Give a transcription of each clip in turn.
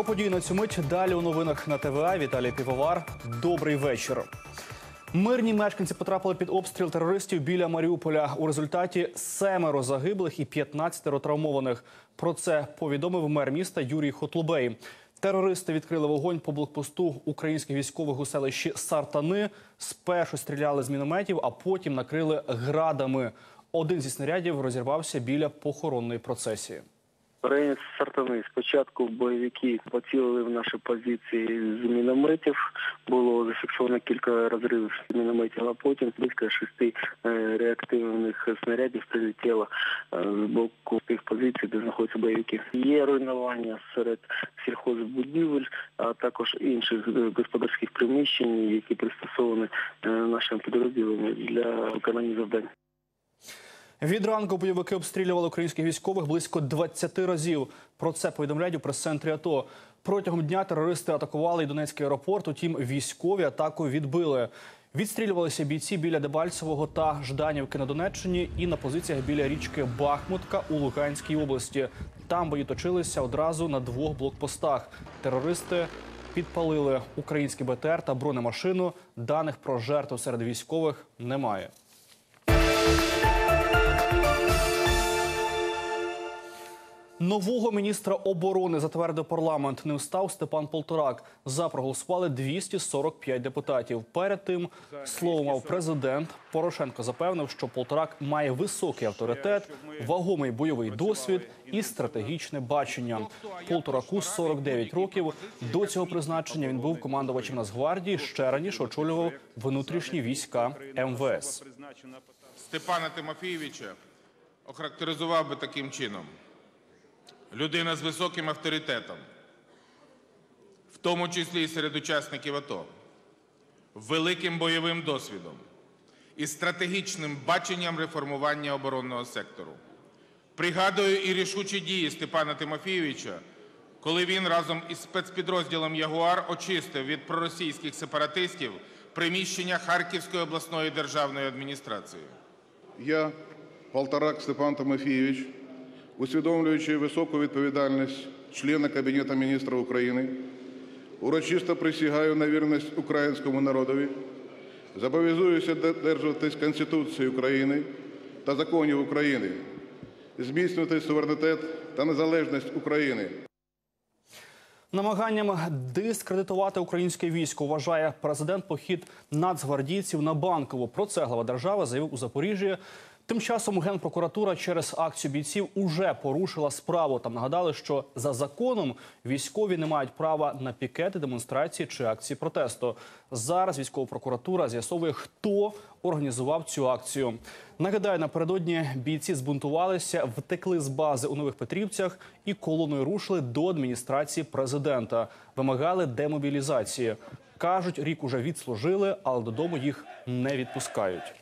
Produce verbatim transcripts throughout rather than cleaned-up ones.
Про події на цю мить далі у новинах на Т В А. Віталій Півовар. Добрий вечір. Мирні мешканці потрапили під обстріл терористів біля Маріуполя. У результаті семеро загиблих і п'ятнадцятеро травмованих. Про це повідомив мер міста Юрій Хотлубей. Терористи відкрили вогонь по блокпосту українських військових у селищі Сартани. Спершу стріляли з мінометів, а потім накрили градами. Один зі снарядів розірвався біля похоронної процесії. В районі Сартани спочатку бойовики поцілили в наші позиції з мінометів. Було зафіксовано кілька розривів мінометів, а потім близько шести реактивних снарядів прилетіло з боку тих позицій, де знаходяться бойовики. Є руйнування серед сільхозбудівель, а також інших господарських приміщень, які пристосовані нашим підрозділам для виконання завдань. Від ранку бойовики обстрілювали українських військових близько двадцяти разів. Про це повідомляють у прес-центрі АТО. Протягом дня терористи атакували і Донецький аеропорт, утім військові атаку відбили. Відстрілювалися бійці біля Дебальцевого та Жданівки на Донеччині і на позиціях біля річки Бахмутка у Луганській області. Там бої точилися одразу на двох блокпостах. Терористи підпалили український Б Т Р та бронемашину. Даних про жертв серед військових немає. Нового міністра оборони затвердив парламент. Ним став Степан Полторак. За проголосували двісті сорок п'ять депутатів. Перед тим слово мав президент. Порошенко запевнив, що Полторак має високий авторитет, вагомий бойовий досвід і стратегічне бачення. Полтораку сорок дев'ять років. До цього призначення він був командувачем Нацгвардії, ще раніше очолював внутрішні війська М В С. Степана Тимофійовича охарактеризував би таким чином. Людина з високим авторитетом, в тому числі і серед учасників АТО, великим бойовим досвідом і стратегічним баченням реформування оборонного сектору. Пригадую і рішучі дії Степана Тимофійовича, коли він разом із спецпідрозділом «Ягуар» очистив від проросійських сепаратистів приміщення Харківської обласної державної адміністрації. Я, Полторак Степан Тимофійович, усвідомлюючи високу відповідальність члена Кабінету міністрів України, урочисто присягаю на вірність українському народові, зобов'язуюся додержуватись Конституції України та законів України, зміцнювати суверенітет та незалежність України. Намаганням дискредитувати українське військо вважає президент похід нацгвардійців на Банкову. Про це глава держави заявив у Запоріжжі. Тим часом Генпрокуратура через акцію бійців уже порушила справу. Там нагадали, що за законом військові не мають права на пікети, демонстрації чи акції протесту. Зараз військова прокуратура з'ясовує, хто організував цю акцію. Нагадаю, напередодні бійці збунтувалися, втекли з бази у Нових Петрівцях і колоною рушили до адміністрації президента. Вимагали демобілізації. Кажуть, рік уже відслужили, але додому їх не відпускають.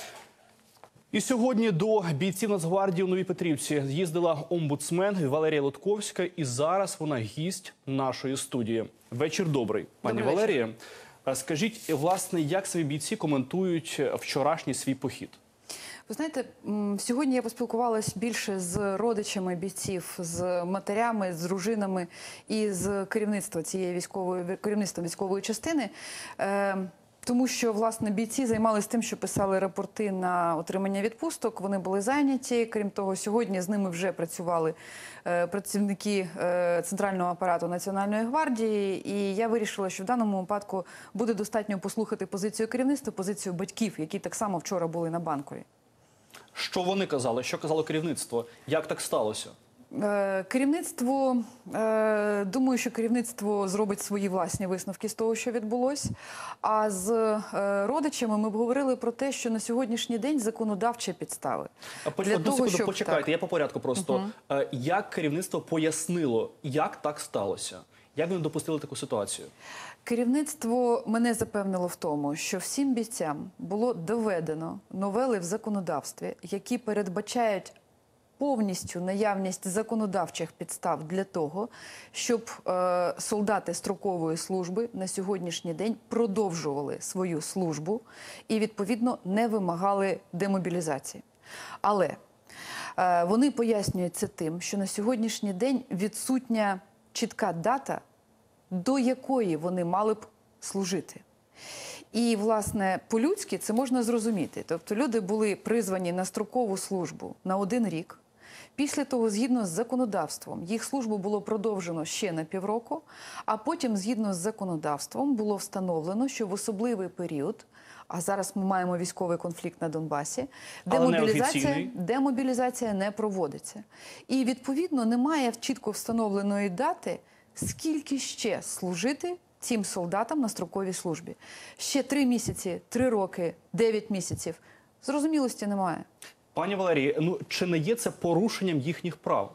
І сьогодні до бійців Нацгвардії у Новій Петрівці з'їздила омбудсмен Валерія Лутковська, і зараз вона гість нашої студії. Вечір добрий, пані Валерія. Скажіть, власне, як свої бійці коментують вчорашній свій похід? Ви знаєте, сьогодні я поспілкувалась більше з родичами бійців, з матерями, з дружинами і з керівництва цієї військової, керівництва військової частини. Тому що, власне, бійці займалися тим, що писали рапорти на отримання відпусток, вони були зайняті. Крім того, сьогодні з ними вже працювали е, працівники е, Центрального апарату Національної гвардії. І я вирішила, що в даному випадку буде достатньо послухати позицію керівництва, позицію батьків, які так само вчора були на Банковій. Що вони казали? Що казало керівництво? Як так сталося? Керівництво, думаю, що керівництво зробить свої власні висновки з того, що відбулося. А з родичами ми б говорили про те, що на сьогоднішній день законодавчі підстави. Одну секунду, щоб... почекайте, так. Я по порядку просто. Угу. Як керівництво пояснило, як так сталося? Як вони допустили таку ситуацію? Керівництво мене запевнило в тому, що всім бійцям було доведено новели в законодавстві, які передбачають повністю наявність законодавчих підстав для того, щоб е, солдати строкової служби на сьогоднішній день продовжували свою службу і, відповідно, не вимагали демобілізації. Але е, вони пояснюють це тим, що на сьогоднішній день відсутня чітка дата, до якої вони мали б служити. І, власне, по-людськи це можна зрозуміти. Тобто люди були призвані на строкову службу на один рік. Після того, згідно з законодавством, їх службу було продовжено ще на півроку, а потім, згідно з законодавством, було встановлено, що в особливий період, а зараз ми маємо військовий конфлікт на Донбасі, демобілізація, демобілізація не проводиться. І, відповідно, немає чітко встановленої дати, скільки ще служити цим солдатам на строковій службі. Ще три місяці, три роки, дев'ять місяців. Зрозумілості немає. Пані Валерії, ну чи не є це порушенням їхніх прав?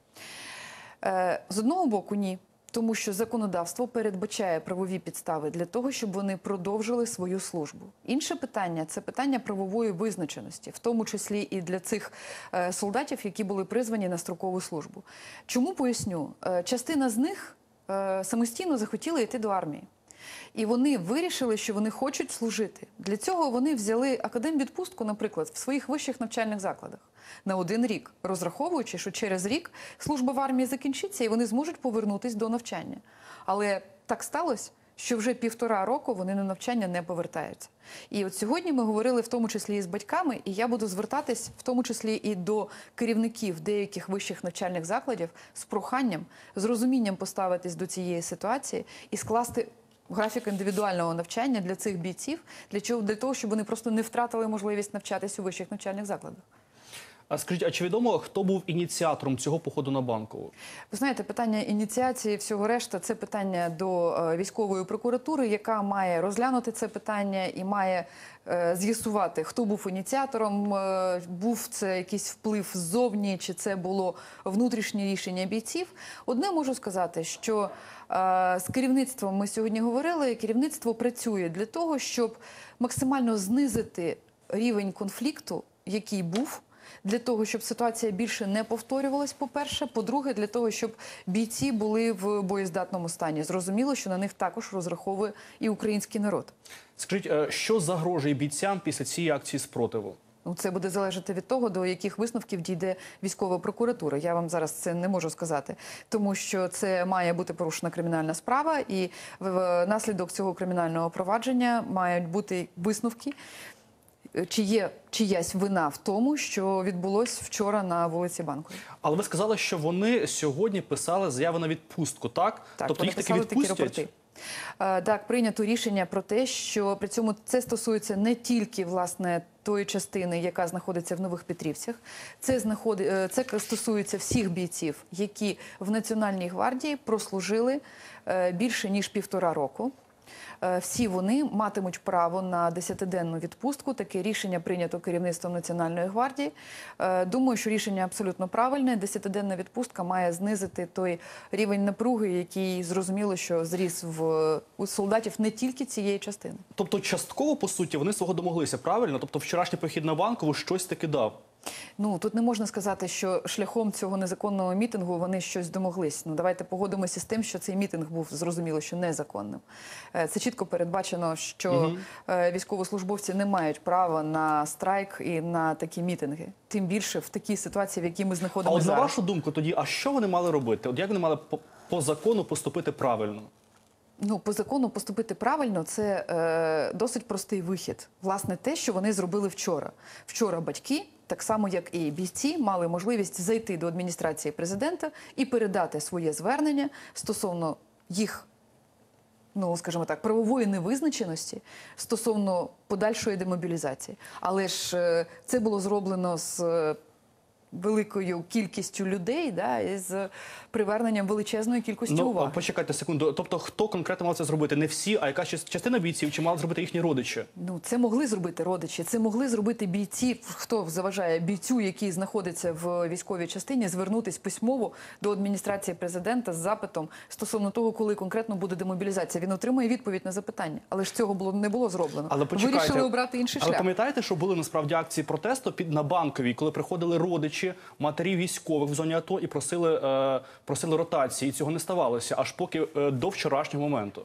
Е, з одного боку, ні. Тому що законодавство передбачає правові підстави для того, щоб вони продовжили свою службу. Інше питання – це питання правової визначеності, в тому числі і для цих е, солдатів, які були призвані на строкову службу. Чому поясню? Е, частина з них е, самостійно захотіла йти до армії. І вони вирішили, що вони хочуть служити. Для цього вони взяли академвідпустку, наприклад, в своїх вищих навчальних закладах на один рік, розраховуючи, що через рік служба в армії закінчиться і вони зможуть повернутися до навчання. Але так сталося, що вже півтора року вони на навчання не повертаються. І от сьогодні ми говорили в тому числі і з батьками, і я буду звертатись в тому числі і до керівників деяких вищих навчальних закладів з проханням, з розумінням поставитись до цієї ситуації і скласти графік індивідуального навчання для цих бійців, для чого? Для того, щоб вони просто не втратили можливість навчатися у вищих навчальних закладах. А скажіть, а чи відомо, хто був ініціатором цього походу на Банкову? Ви знаєте, питання ініціації, всього решта, це питання до е, військової прокуратури, яка має розглянути це питання і має е, з'ясувати, хто був ініціатором, е, був це якийсь вплив ззовні, чи це було внутрішнє рішення бійців. Одне можу сказати, що е, з керівництвом ми сьогодні говорили, керівництво працює для того, щоб максимально знизити рівень конфлікту, який був, для того, щоб ситуація більше не повторювалась, по-перше. По-друге, для того, щоб бійці були в боєздатному стані. Зрозуміло, що на них також розраховує і український народ. Скажіть, що загрожує бійцям після цієї акції спротиву? Ну, це буде залежати від того, до яких висновків дійде військова прокуратура. Я вам зараз це не можу сказати, тому що це має бути порушена кримінальна справа, і внаслідок цього кримінального провадження мають бути висновки, чи є чиясь вина в тому, що відбулось вчора на вулиці Банковій. Але ви сказали, що вони сьогодні писали заяви на відпустку, так? Так, тобто їх таки відпустять? Так, прийнято рішення про те, що при цьому це стосується не тільки, власне, тої частини, яка знаходиться в Нових Петрівцях. Це, знаходи... це стосується всіх бійців, які в Національній гвардії прослужили більше ніж півтора року. Всі вони матимуть право на десятиденну відпустку. Таке рішення прийнято керівництвом Національної гвардії. Думаю, що рішення абсолютно правильне. Десятиденна відпустка має знизити той рівень напруги, який, зрозуміло, що зріс в у солдатів не тільки цієї частини. Тобто частково, по суті, вони свого домоглися, правильно? Тобто вчорашній похід на Банкову щось таки дав? Ну, тут не можна сказати, що шляхом цього незаконного мітингу вони щось домоглись. Ну, давайте погодимося з тим, що цей мітинг був, зрозуміло, що незаконним. Це чітко передбачено, що угу. військовослужбовці не мають права на страйк і на такі мітинги. Тим більше в такій ситуації, в якій ми знаходимося зараз. А от на вашу думку тоді, а що вони мали робити? От як вони мали по, по закону поступити правильно? Ну, по закону поступити правильно – це е, досить простий вихід. Власне, те, що вони зробили вчора. Вчора батьки, так само як і бійці, мали можливість зайти до адміністрації президента і передати своє звернення стосовно їх, ну, скажімо так, правової невизначеності, стосовно подальшої демобілізації. Але ж е, це було зроблено з е, великою кількістю людей, да, і з приверненням величезної кількості ну, уваги. Почекайте секунду. Тобто, хто конкретно мав це зробити? Не всі, а якась частина бійців, чи мали зробити їхні родичі? Ну, це могли зробити родичі, це могли зробити бійці. Хто заважає бійцю, який знаходиться в військовій частині, звернутися письмово до адміністрації президента з запитом стосовно того, коли конкретно буде демобілізація. Він отримує відповідь на запитання. Але ж цього було, не було зроблено. Але почекайте, вирішили обрати інший шлях. Але пам'ятаєте, що були насправді акції протесту під на Банковій, коли приходили родичі, матері військових в зоні АТО і просили, е, просили ротації. І цього не ставалося, аж поки е, до вчорашнього моменту.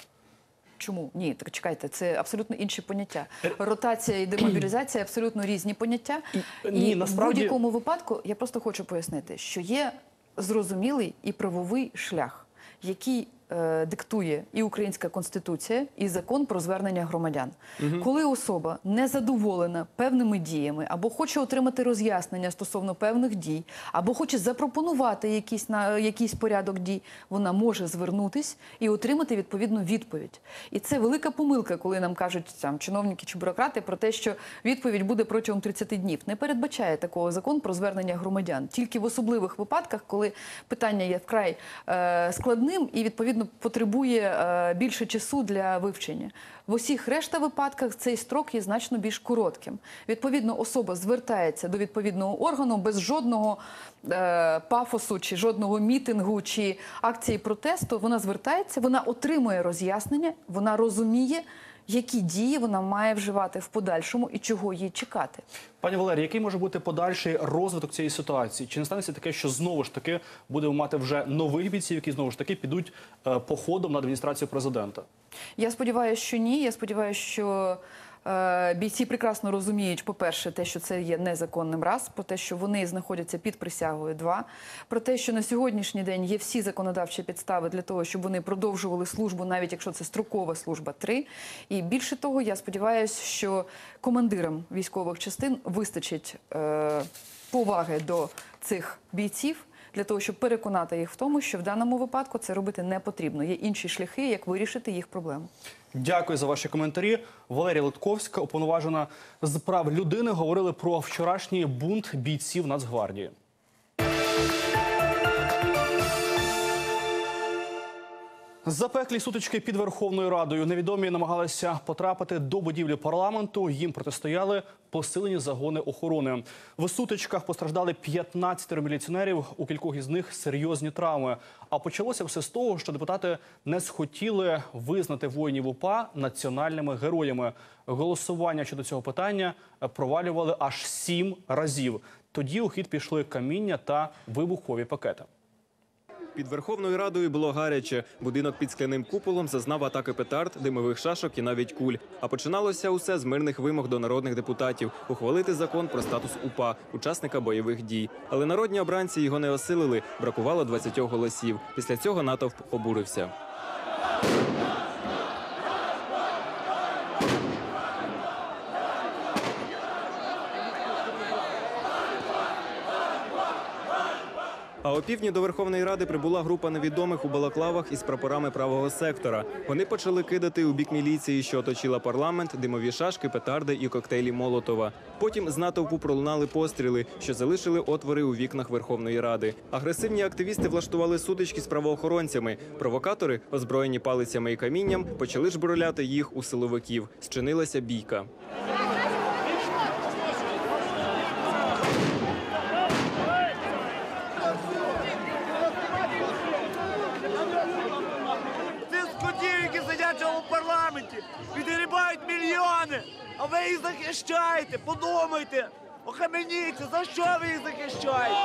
Чому? Ні, так чекайте, це абсолютно інші поняття. Ротація і демобілізація – абсолютно різні поняття. І, Ні, і насправді... в будь-якому випадку, я просто хочу пояснити, що є зрозумілий і правовий шлях. який е, диктує і Українська Конституція, і Закон про звернення громадян. Угу. Коли особа не задоволена певними діями, або хоче отримати роз'яснення стосовно певних дій, або хоче запропонувати якийсь, на, якийсь порядок дій, вона може звернутись і отримати відповідну відповідь. І це велика помилка, коли нам кажуть там, чиновники чи бюрократи про те, що відповідь буде протягом тридцяти днів. Не передбачає такого Закон про звернення громадян. Тільки в особливих випадках, коли питання є вкрай е, складним і, відповідно, потребує е, більше часу для вивчення. В усіх решта випадках цей строк є значно більш коротким. Відповідно, особа звертається до відповідного органу без жодного е, пафосу, чи жодного мітингу, чи акції протесту. Вона звертається, вона отримує роз'яснення, вона розуміє, які дії вона має вживати в подальшому і чого їй чекати. Пані Валерія, який може бути подальший розвиток цієї ситуації? Чи не станеться таке, що знову ж таки будемо мати вже нових бійців, які знову ж таки підуть е, походом на адміністрацію президента? Я сподіваюся, що ні. Я сподіваюся, що е, бійці прекрасно розуміють, по-перше, те, що це є незаконним, раз, про те, що вони знаходяться під присягою, два, про те, що на сьогоднішній день є всі законодавчі підстави для того, щоб вони продовжували службу, навіть якщо це строкова служба, три. І більше того, я сподіваюся, що командирам військових частин вистачить е, поваги до цих бійців, для того, щоб переконати їх в тому, що в даному випадку це робити не потрібно. Є інші шляхи, як вирішити їх проблему. Дякую за ваші коментарі. Валерія Литковська, уповноважена з прав людини, говорили про вчорашній бунт бійців Нацгвардії. Запеклі сутички під Верховною Радою. Невідомі намагалися потрапити до будівлі парламенту. Їм протистояли посилені загони охорони. В сутичках постраждали п'ятнадцять міліціонерів, у кількох із них серйозні травми. А почалося все з того, що депутати не схотіли визнати воїнів УПА національними героями. Голосування щодо цього питання провалювали аж сім разів. Тоді у хід пішли каміння та вибухові пакети. Під Верховною Радою було гаряче. Будинок під скляним куполом зазнав атаки петард, димових шашок і навіть куль. А починалося усе з мирних вимог до народних депутатів – ухвалити закон про статус УПА, учасника бойових дій. Але народні обранці його не осилили, бракувало двадцяти голосів. Після цього натовп обурився. А опівдні до Верховної Ради прибула група невідомих у балаклавах із прапорами правого сектора. Вони почали кидати у бік міліції, що оточила парламент, димові шашки, петарди і коктейлі Молотова. Потім з натовпу пролунали постріли, що залишили отвори у вікнах Верховної Ради. Агресивні активісти влаштували сутички з правоохоронцями. Провокатори, озброєні палицями і камінням, почали жбурляти їх у силовиків. Зчинилася бійка. У парламенті відгрібають мільйони, а ви їх захищаєте, подумайте, охаменіться, за що ви їх захищаєте?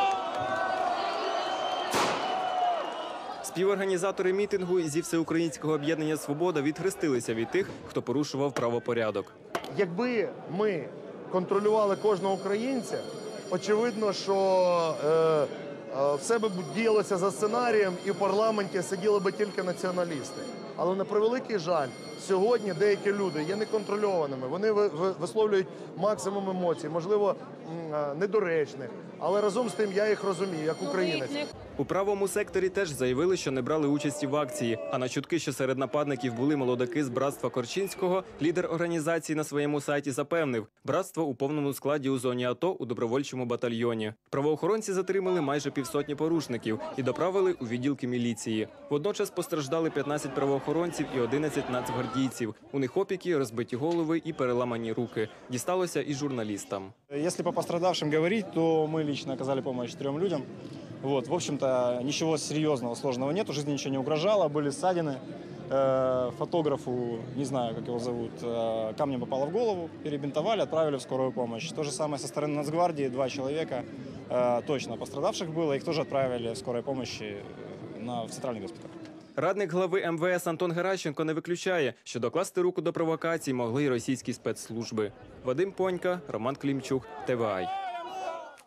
Співорганізатори мітингу зі Всеукраїнського об'єднання «Свобода» відхрестилися від тих, хто порушував правопорядок. Якби ми контролювали кожного українця, очевидно, що е, е, все би діялося за сценарієм і в парламенті сиділи би тільки націоналісти. Але, на превеликий жаль, сьогодні деякі люди є неконтрольованими. Вони висловлюють максимум емоцій, можливо, недоречних. Але разом з тим я їх розумію, як українець. У правому секторі теж заявили, що не брали участі в акції. А на чутки, що серед нападників були молодики з братства Корчинського, лідер організації на своєму сайті запевнив, братство у повному складі у зоні АТО у добровольчому батальйоні. Правоохоронці затримали майже півсотні порушників і доправили у відділки міліції. Водночас постраждали п'ятнадцять правоохоронців і одинадцять нацгвардійців. У них опіки, розбиті голови і переламані руки. Дісталося і журналістам. Якщо по пострадавшим говорити, то ми лично оказали допомогу трьом людям. Вот, в общем-то, ничего серьезного, сложного нет, жизни ничего не угрожало, были ссадины. Э, фотографу, не знаю, как его зовут, э, камнем попало в голову, перебинтовали, отправили в скорую помощь. То же самое со стороны Нацгвардии, два человека э, точно пострадавших было, их тоже отправили в скорой помощи на, в центральный госпиталь. Радник глави ем ве ес Антон Геращенко не виключає, що докласти руку до провокацій могли й російські спецслужби. Вадим Понька, Роман Клімчук, Те Ве Ай.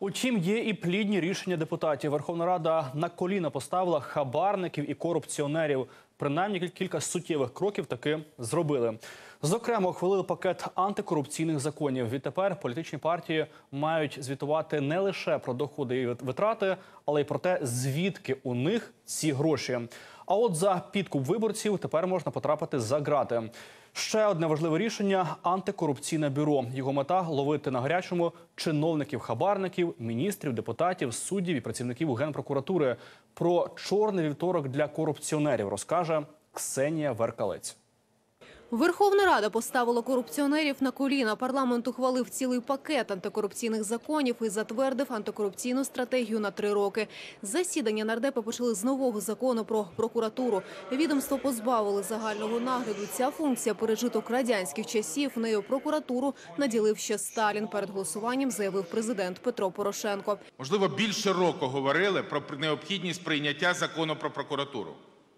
Утім, є і плідні рішення депутатів. Верховна Рада на коліна поставила хабарників і корупціонерів. Принаймні кілька суттєвих кроків таки зробили. Зокрема, ухвалили пакет антикорупційних законів. Відтепер політичні партії мають звітувати не лише про доходи і витрати, але й про те, звідки у них ці гроші. А от за підкуп виборців тепер можна потрапити за ґрати. Ще одне важливе рішення – антикорупційне бюро. Його мета – ловити на гарячому чиновників-хабарників, міністрів, депутатів, суддів і працівників Генпрокуратури. Про чорний вівторок для корупціонерів розкаже Ксенія Веркалець. Верховна Рада поставила корупціонерів на коліна. Парламент ухвалив цілий пакет антикорупційних законів і затвердив антикорупційну стратегію на три роки. Засідання нардепи почали з нового закону про прокуратуру. Відомство позбавили загального нагляду. Ця функція – пережиток радянських часів. Нею прокуратуру наділив ще Сталін. Перед голосуванням заявив президент Петро Порошенко. Можливо, більше року говорили про необхідність прийняття закону про прокуратуру.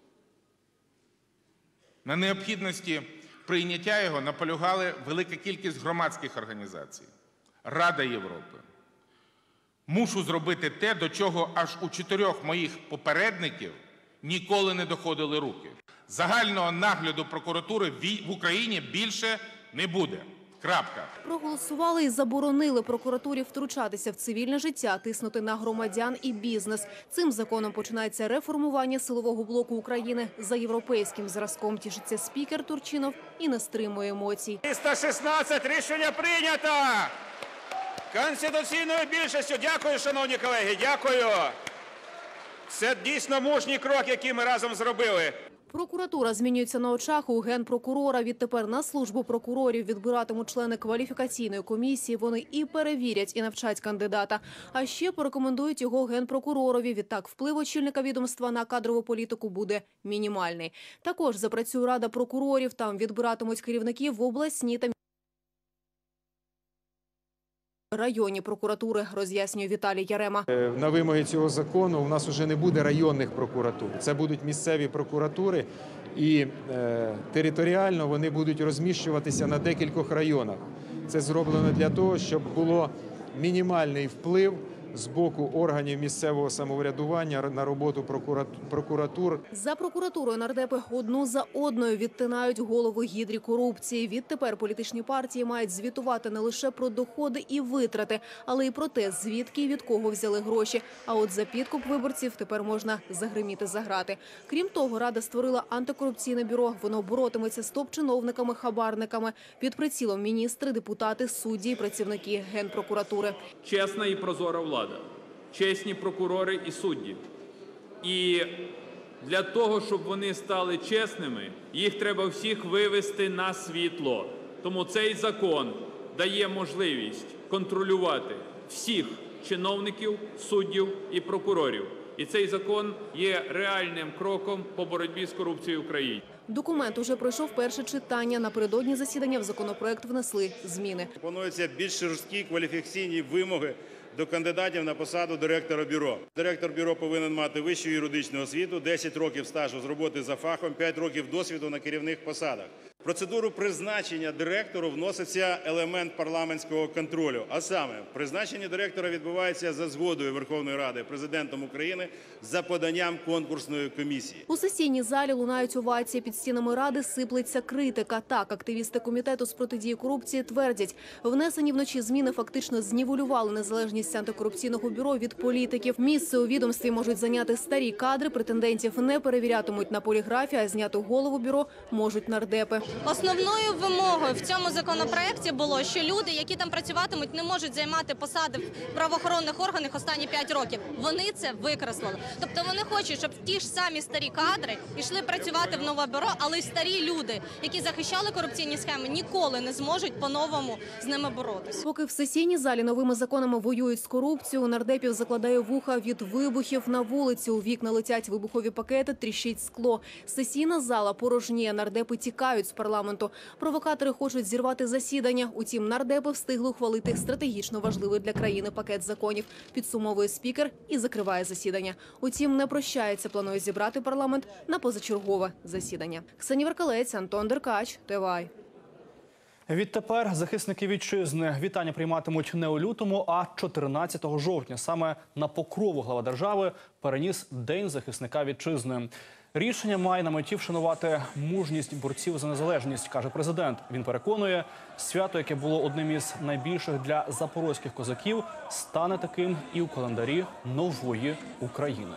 На необхідності прийняття його наполягали велика кількість громадських організацій, Рада Європи. Мушу зробити те, до чого аж у чотирьох моїх попередників ніколи не доходили руки. Загального нагляду прокуратури в Україні більше не буде. Крапка. Проголосували і заборонили прокуратурі втручатися в цивільне життя, тиснути на громадян і бізнес. Цим законом починається реформування силового блоку України за європейським зразком. Тішиться спікер Турчинов і не стримує емоцій. триста шістнадцять рішення прийнято! Конституційною більшістю. Дякую, шановні колеги, дякую. Це дійсно мужній крок, який ми разом зробили. Прокуратура змінюється на очах у генпрокурора. Відтепер на службу прокурорів відбиратимуть члени кваліфікаційної комісії. Вони і перевірять, і навчать кандидата. А ще порекомендують його генпрокуророві. Відтак вплив очільника відомства на кадрову політику буде мінімальний. Також запрацює Рада прокурорів. Там відбиратимуть керівників в обласні та районні прокуратури, роз'яснює Віталій Ярема. На вимоги цього закону у нас вже не буде районних прокуратур. Це будуть місцеві прокуратури і е, територіально вони будуть розміщуватися на декількох районах. Це зроблено для того, щоб було мінімальний вплив з боку органів місцевого самоврядування на роботу прокуратур. За прокуратурою нардепи одну за одною відтинають голову гідрі корупції. Відтепер політичні партії мають звітувати не лише про доходи і витрати, але й про те, звідки і від кого взяли гроші. А от за підкуп виборців тепер можна загриміти за грати. Крім того, Рада створила антикорупційне бюро. Воно боротиметься з топ-чиновниками-хабарниками. Під прицілом міністри, депутати, судді і працівники Генпрокуратури. Чесна і прозора влада. Чесні прокурори і судді. І для того, щоб вони стали чесними, їх треба всіх вивести на світло. Тому цей закон дає можливість контролювати всіх чиновників, суддів і прокурорів. І цей закон є реальним кроком по боротьбі з корупцією в Україні. Документ уже пройшов перше читання. Напередодні засідання в законопроект внесли зміни. Пропонуються більш жорсткі кваліфікаційні вимоги до кандидатів на посаду директора бюро. Директор бюро повинен мати вищу юридичну освіту, десять років стажу з роботи за фахом, п'ять років досвіду на керівних посадах. В процедуру призначення директору вноситься елемент парламентського контролю. А саме, призначення директора відбувається за згодою Верховної Ради Президентом України за поданням конкурсної комісії. У сесійній залі лунають овації. Під стінами Ради сиплеться критика. Так, активісти Комітету з протидії корупції твердять, внесені вночі зміни фактично знівелювали незалежність антикорупційного бюро від політиків. Місце у відомстві можуть зайняти старі кадри, претендентів не перевірятимуть на поліграфі, а зняти голову бюро можуть нардепи. Основною вимогою в цьому законопроекті було, що люди, які там працюватимуть, не можуть займати посади в правоохоронних органах останні п'ять років. Вони це викреслили. Тобто вони хочуть, щоб ті ж самі старі кадри йшли працювати в нове бюро, але й старі люди, які захищали корупційні схеми, ніколи не зможуть по-новому з ними боротися. Поки в сесійній залі новими законами воюють з корупцією, у нардепів закладає вуха від вибухів на вулиці. У вікна летять вибухові пакети, тріщить скло. Сесійна зала порожніє, нардепи тікають з парламенту. Провокатори хочуть зірвати засідання. Утім, нардепи встигли ухвалити стратегічно важливий для країни пакет законів. Підсумовує спікер і закриває засідання. Утім, не прощається, планує зібрати парламент на позачергове засідання. Ксенія Веркалець, Антон Деркач, ТВАЙ. Відтепер захисники вітчизни вітання прийматимуть не у лютому, а чотирнадцятого жовтня. Саме на Покрову глава держави переніс День захисника вітчизни. Рішення має на меті вшанувати мужність борців за незалежність, каже президент. Він переконує, свято, яке було одним із найбільших для запорозьких козаків, стане таким і у календарі нової України.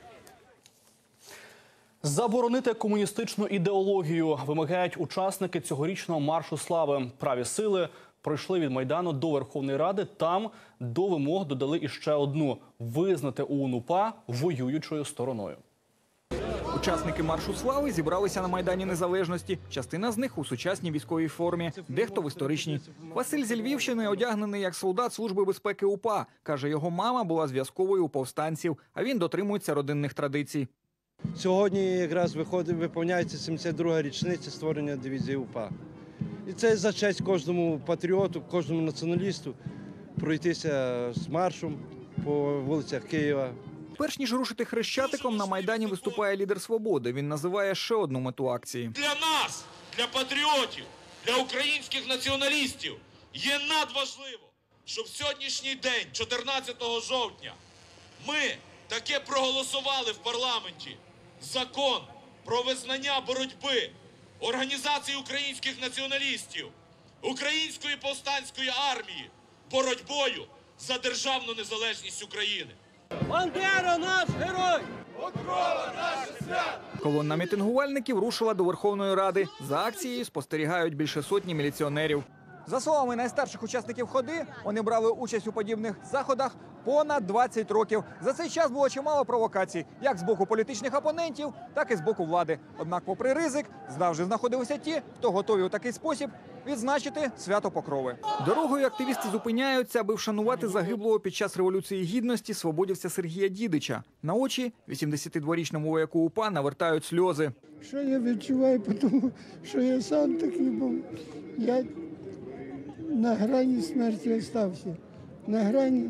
Заборонити комуністичну ідеологію вимагають учасники цьогорічного маршу слави. Праві сили пройшли від Майдану до Верховної Ради. Там до вимог додали іще одну – визнати ОУН-УПА воюючою стороною. Учасники маршу слави зібралися на Майдані Незалежності. Частина з них у сучасній військовій формі, дехто в історичній. Василь зі Львівщини одягнений як солдат Служби безпеки УПА. Каже, його мама була зв'язковою у повстанців, а він дотримується родинних традицій. Сьогодні якраз виходить, виповняється сімдесят друга річниця створення дивізії УПА. І це за честь кожному патріоту, кожному націоналісту пройтися з маршем по вулицях Києва. Перш ніж рушити Хрещатиком, на Майдані виступає лідер «Свободи». Він називає ще одну мету акції. Для нас, для патріотів, для українських націоналістів є надважливо, щоб в сьогоднішній день, чотирнадцятого жовтня, ми таке проголосували в парламенті закон про визнання боротьби Організації українських націоналістів, Української повстанської армії боротьбою за державну незалежність України. Бандера наш герой! Покрова наше свято! Колонна мітингувальників рушила до Верховної Ради. За акцією спостерігають більше сотні міліціонерів. За словами найстарших учасників ходи, вони брали участь у подібних заходах понад двадцять років. За цей час було чимало провокацій, як з боку політичних опонентів, так і з боку влади. Однак, попри ризик, завжди знаходилися ті, хто готові у такий спосіб відзначити свято Покрови. Дорогою активісти зупиняються, аби вшанувати загиблого під час Революції Гідності свободівця Сергія Дідича. На очі вісімдесятидворічному вояку УПА навертають сльози. Що я відчуваю, тому що я сам такий був. Я на грані смерті остався. На грані,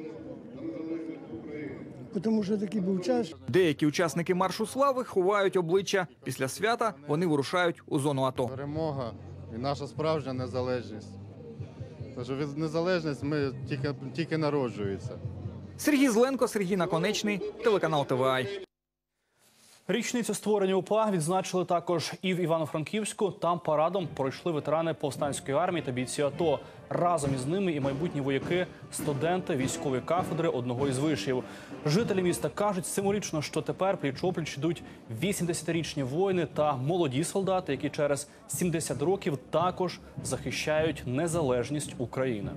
тому що такий був час. Деякі учасники маршу слави ховають обличчя. Після свята вони вирушають у зону АТО. Перемога і наша справжня незалежність. Тож від незалежність ми тільки, тільки народжується. Сергій Зленко, Сергій Наконечний, телеканал ТВА. Річницю створення УПА відзначили також і в Івано-Франківську. Там парадом пройшли ветерани повстанської армії та бійці АТО. Разом із ними і майбутні вояки, студенти військової кафедри одного із вишів. Жителі міста кажуть символічно, що тепер пліч-опліч йдуть вісімдесятирічні воїни та молоді солдати, які через сімдесят років також захищають незалежність України.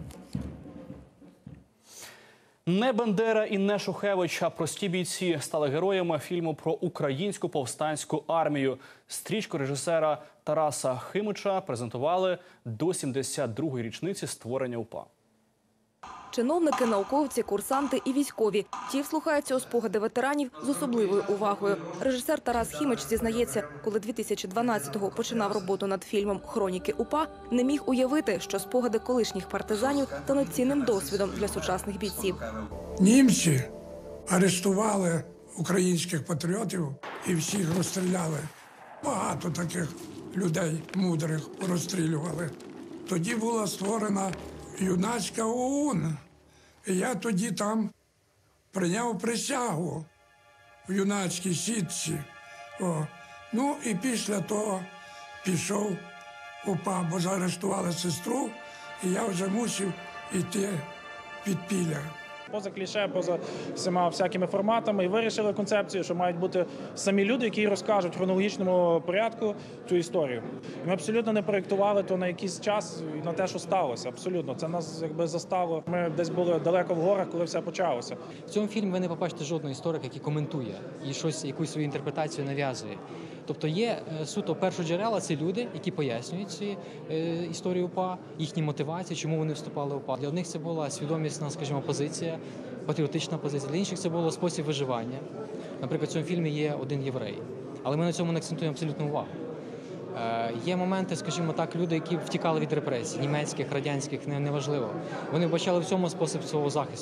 Не Бандера і не Шухевич, а прості бійці стали героями фільму про українську повстанську армію. Стрічку режисера Тараса Химича презентували до сімдесят другої річниці створення УПА. Чиновники, науковці, курсанти і військові. Ті вслухаються у спогади ветеранів з особливою увагою. Режисер Тарас Химич зізнається, коли дві тисячі дванадцятого починав роботу над фільмом «Хроніки УПА», не міг уявити, що спогади колишніх партизанів стануть цінним досвідом для сучасних бійців. Німці арештували українських патріотів і всіх розстріляли. Багато таких людей мудрих розстрілювали. Тоді була створена юнацька ОУН. І я тоді там прийняв присягу в юнацькій сітці. О. Ну і після того пішов УПА, бо заарештували сестру, і я вже мусив йти в підпілля. Поза кліше, поза всіма всякими форматами. І вирішили концепцію, що мають бути самі люди, які розкажуть в хронологічному порядку цю історію. І ми абсолютно не проєктували то на якийсь час і на те, що сталося. Абсолютно. Це нас якби застало. Ми десь були далеко в горах, коли все почалося. В цьому фільмі ви не побачите жодного історика, який коментує і щось, якусь свою інтерпретацію нав'язує. Тобто є суто першоджерела – це люди, які пояснюють ці е, історії УПА, їхні мотивації, чому вони вступали в УПА. Для одних це була свідомісна, скажімо, позиція, патріотична позиція, для інших це було спосіб виживання. Наприклад, в цьому фільмі є один єврей, але ми на цьому не акцентуємо абсолютно увагу. Е, є моменти, скажімо так, люди, які втікали від репресій, німецьких, радянських, не, неважливо. Вони вбачали в цьому спосіб свого захисту.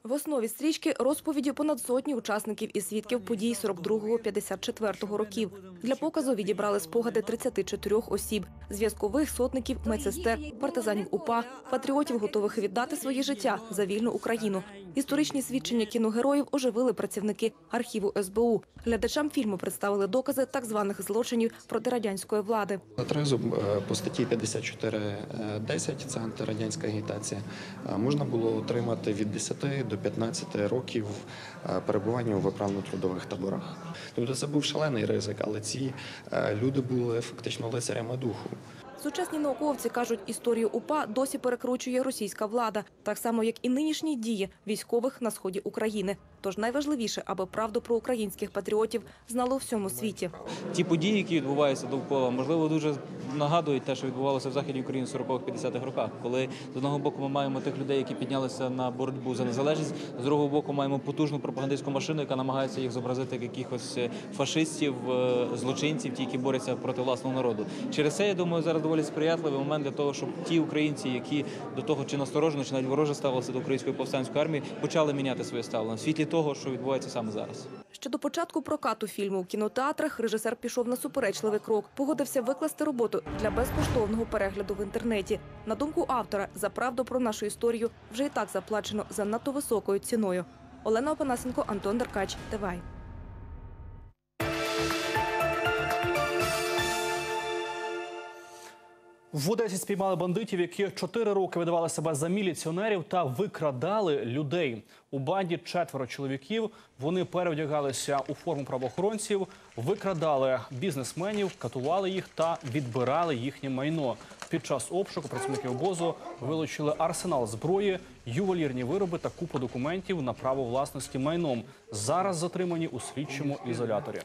В основі стрічки розповіді понад сотні учасників і свідків подій сорок другого - п'ятдесят четвертого років. Для показу відібрали спогади тридцяти чотирьох осіб – зв'язкових, сотників, медсестер, партизанів УПА, патріотів, готових віддати своє життя за вільну Україну. Історичні свідчення кіногероїв оживили працівники архіву ес бе у. Глядачам фільму представили докази так званих злочинів проти радянської влади. За тризуб по статті п'ятдесят чотири десять, це антирадянська агітація, можна було отримати від десяти до п'ятнадцяти років перебування у виправно-трудових таборах. Тобто це був шалений ризик, але ці люди були фактично лицарями духу. Сучасні науковці кажуть, історію УПА досі перекручує російська влада, так само, як і нинішні дії військових на сході України. Тож найважливіше, аби правду про українських патріотів знало у всьому світі. Ті події, які відбуваються довкола, можливо, дуже нагадують те, що відбувалося в Західній Україні в сорокових-п'ятдесятих роках, коли з одного боку ми маємо тих людей, які піднялися на боротьбу за незалежність, з другого боку маємо потужну пропагандистську машину, яка намагається їх зобразити як якихось фашистів, злочинців, ті, які борються проти власного народу. Через це, я думаю, зараз доволі сприятливий момент для того, щоб ті українці, які до того чи насторожено, чи навіть вороже ставилися до української повстанської армії, почали міняти своє ставлення в світлі того, що відбувається саме зараз. Ще до початку прокату фільму в кінотеатрах режисер пішов на суперечливий крок. Погодився викласти роботу для безкоштовного перегляду в інтернеті. На думку автора, за правду про нашу історію вже і так заплачено за надто високою ціною. Олена Опанасенко, Антон Деркач, ТВАЙ. В Одесі спіймали бандитів, які чотири роки видавали себе за міліціонерів та викрадали людей. У банді четверо чоловіків. Вони перевдягалися у форму правоохоронців, викрадали бізнесменів, катували їх та відбирали їхнє майно. Під час обшуку працівники обозу вилучили арсенал зброї, ювелірні вироби та купу документів на право власності майном. Зараз затримані у слідчому ізоляторі.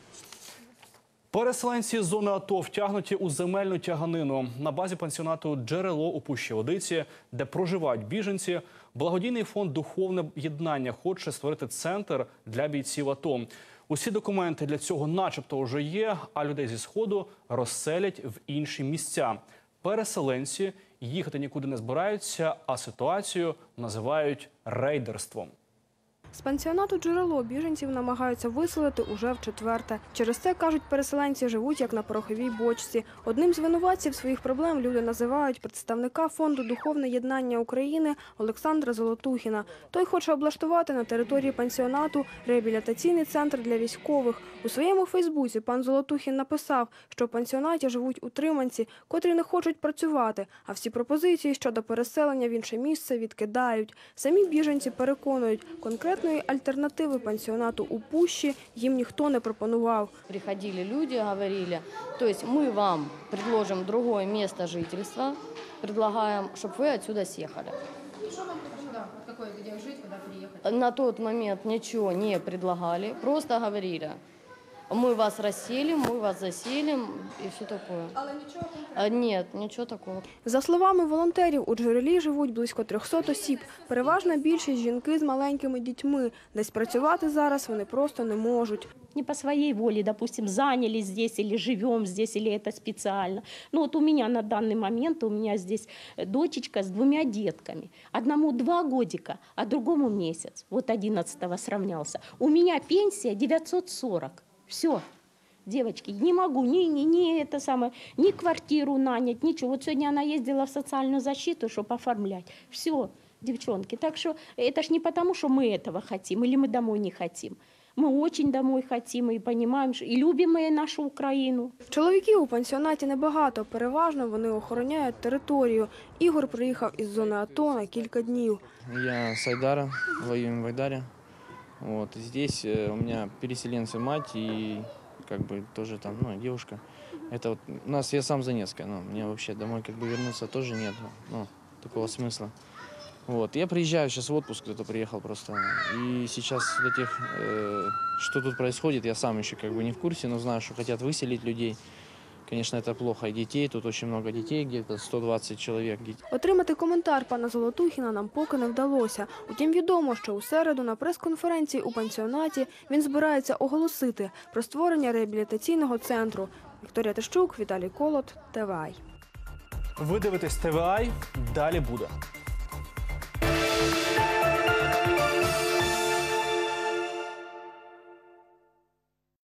Переселенці з зони АТО втягнуті у земельну тяганину. На базі пансіонату «Джерело» у Пущі-Водиці, де проживають біженці, благодійний фонд «Духовне єднання» хоче створити центр для бійців АТО. Усі документи для цього начебто вже є, а людей зі Сходу розселять в інші місця. Переселенці їхати нікуди не збираються, а ситуацію називають рейдерством. З пансіонату «Джерело» біженців намагаються виселити уже вчетверте. Через це, кажуть, переселенці живуть як на пороховій бочці. Одним з винуватців своїх проблем люди називають представника фонду «Духовне єднання України» Олександра Золотухіна. Той хоче облаштувати на території пансіонату реабілітаційний центр для військових. У своєму фейсбуці пан Золотухін написав, що в пансіонаті живуть утриманці, котрі не хочуть працювати, а всі пропозиції щодо переселення в інше місце відкидають. Самі біженці переконують, конкретно альтернативи пансіонату у Пущі їм ніхто не пропонував. Приходили люди, говорили, то есть мы вам предложим другое место жительства, предлагаем, чтобы вы отсюда съехали. Что вам сюда? Какое, где жить, куда приехать? На тот момент ничего не предлагали, просто говорили, мы вас расселим, мы вас заселим и все такое. Але нічого конкретного? Нет, нічого такого. За словами волонтерів, у «Джерелі» живуть близько трьохсот осіб. Переважна більшість – жінки з маленькими дітьми. Десь працювати зараз вони просто не можуть. Не по своей воле, допустим, занялись здесь или живем здесь, или это специально. Ну вот у меня на данный момент, у меня здесь дочечка с двумя детками. Одному два годика, а другому месяц. Вот одиннадцатого сравнялся. У меня пенсия девятьсот сорок. Все, девочки, не могу ни, ни, ни, это самое, ни квартиру нанять, ничего. Вот сегодня она ездила в социальную защиту, чтобы оформлять. Все, девчонки. Так что это ж не потому, что мы этого хотим или мы домой не хотим. Мы очень домой хотим и понимаем, и любим мы нашу Україну. Чоловіків у пансіонаті небагато, переважно вони охороняють територію. Ігор приїхав із зони АТО на кілька днів. Я с Айдара, воюем в Айдаре. Вот, здесь у меня переселенцы мать и как бы тоже там, ну, девушка. Это вот у нас, я сам с Донецка, но мне вообще домой как бы вернуться тоже нет, ну, такого смысла. Вот, я приезжаю сейчас в отпуск, кто-то приехал просто. И сейчас для тех, э, что тут происходит, я сам еще как бы не в курсе, но знаю, что хотят выселить людей. Конечно, это плохо. И детей, тут очень много детей, где-то сто двадцять чоловік. Отримати коментар пана Золотухіна нам поки не вдалося. Утім, відомо, що у середу на прес-конференції у пансіонаті він збирається оголосити про створення реабілітаційного центру. Вікторія Тищук, Віталій Колот, ТВАЙ. Ви дивитесь ТВАЙ, далі буде.